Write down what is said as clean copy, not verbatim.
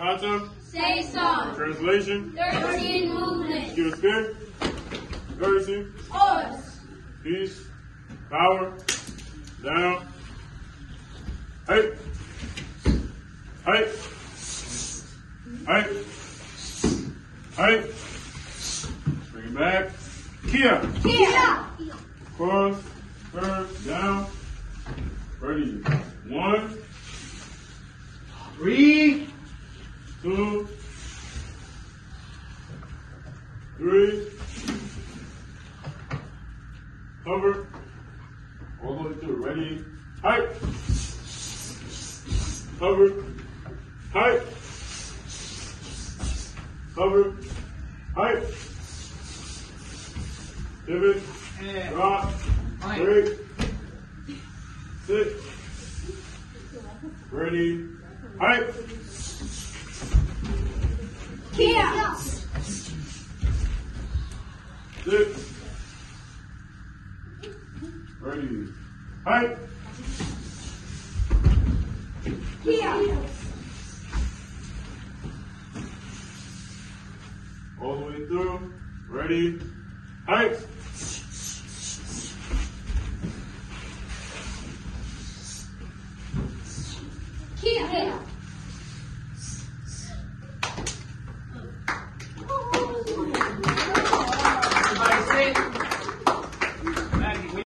Kata. Say so. Translation. 13 movements. Give a spirit. Courtesy. Horse. Peace. Power. Down. Height. Height. Height. Height. Bring it back. Kia. Kia. Cross. Curve. Down. Ready. 1. 3. 2. 3. Cover. All the way through. Ready. Height. Cover. Height. Cover. Height. Pivot. Drop. Break. Sit. Ready. Height. Kia. Sit. Ready. Height. Kia. All the way through. Ready. Height. Kia.